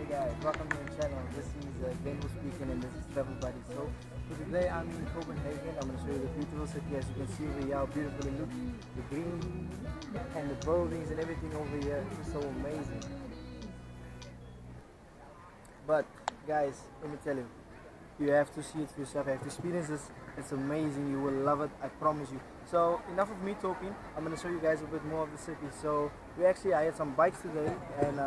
guys, welcome to my channel. This is Glenville speaking and this is Travel Buddy. So for today I'm in Copenhagen. I'm going to show you the beautiful city. As you can see over here, how beautiful it looks. The green and the buildings and everything over here. It's just so amazing. But guys, let me tell you, you have to see it for yourself. You have to experience this. It's amazing. You will love it. I promise you. So enough of me talking. I'm going to show you guys a bit more of the city. So we actually hired some bikes today and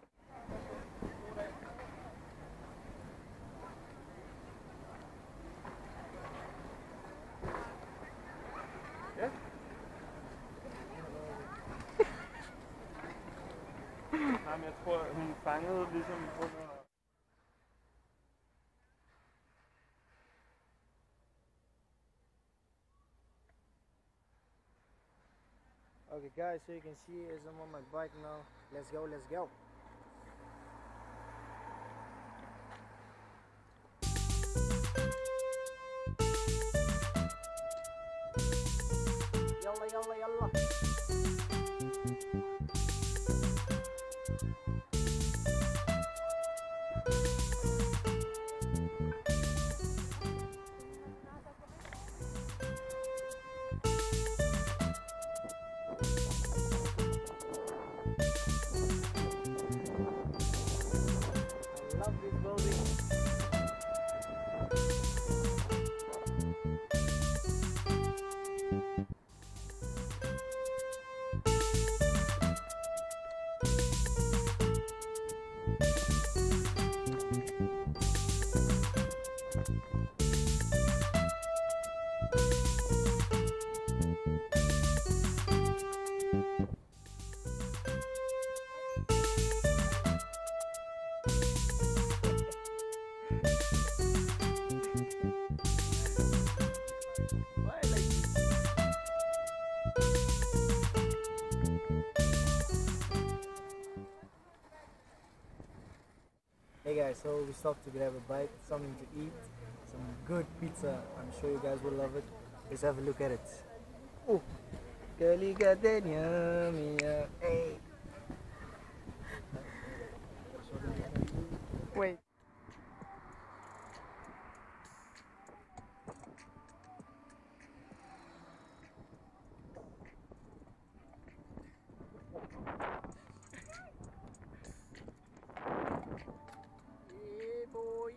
Jamen, jeg tror, hun fangede ligesom under... okay guys, so you can see as I'm on my bike now. Let's go, let's go. Yalla yalla yalla. Love this building. Hey guys, so we stopped to grab a bite, something to eat, some good pizza. I'm sure you guys will love it. Let's have a look at it. Oh, hey. Wait. Boy.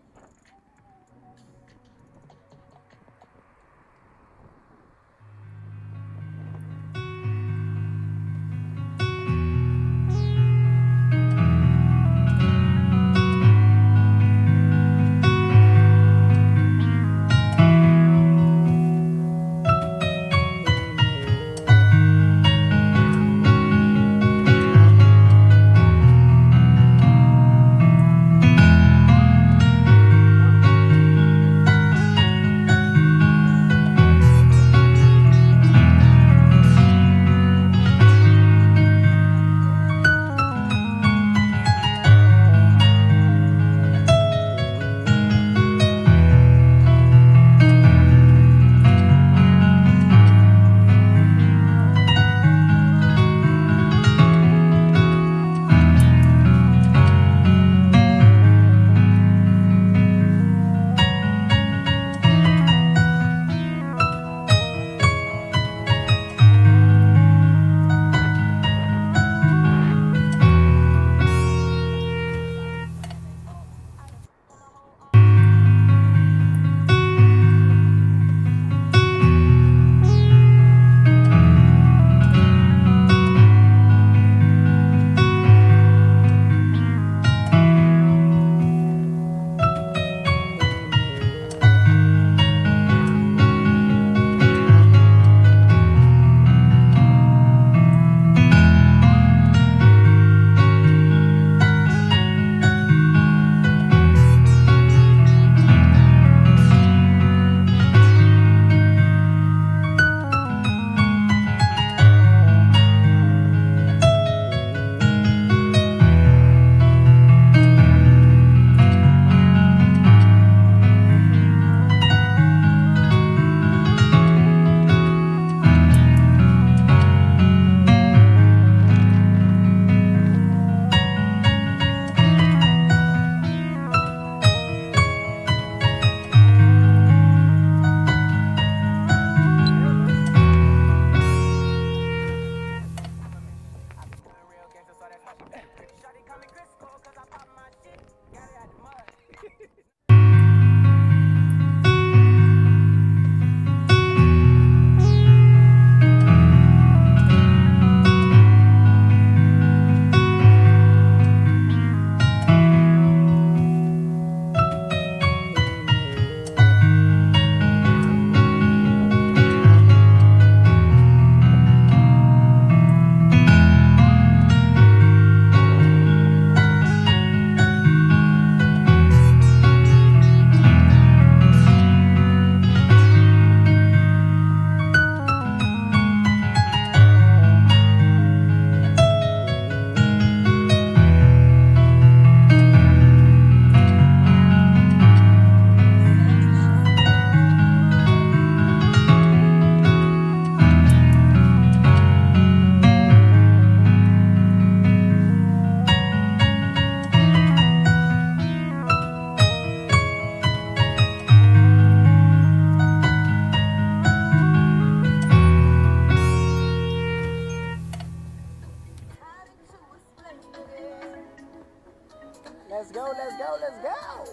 Let's go.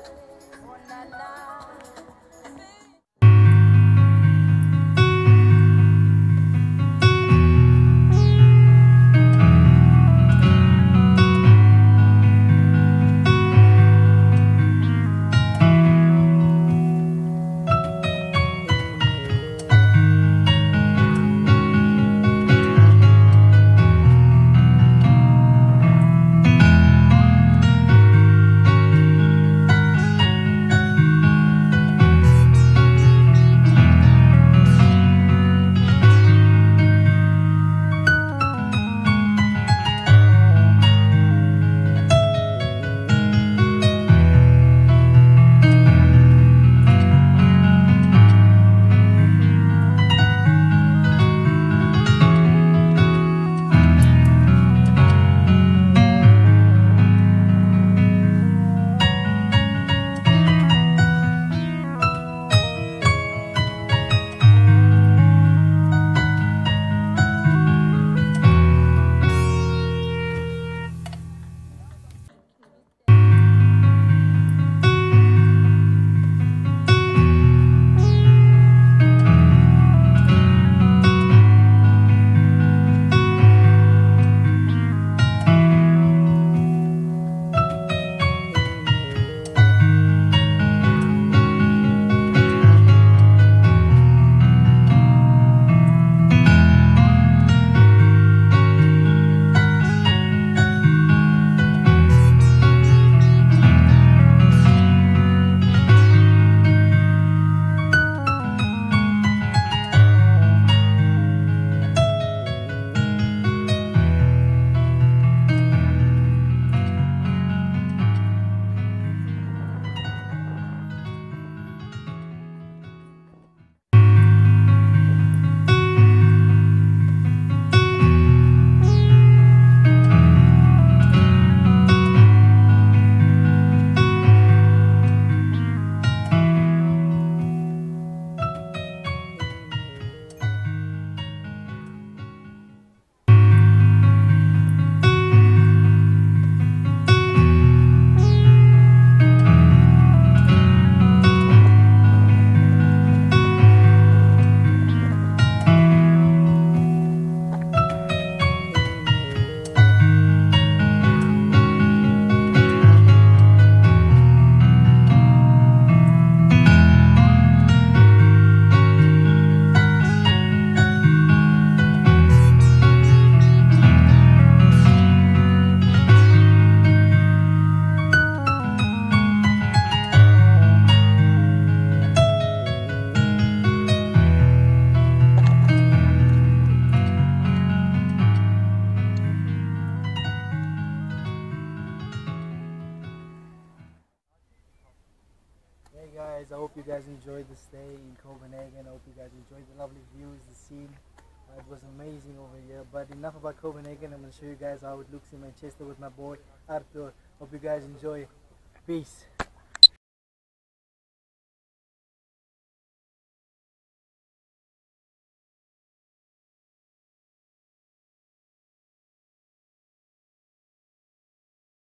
Hey guys, I hope you guys enjoyed the stay in Copenhagen. I hope you guys enjoyed the lovely views, the scene. It was amazing over here. But enough about Copenhagen. I'm going to show you guys how it looks in Manchester with my boy Arthur. Hope you guys enjoy. Peace.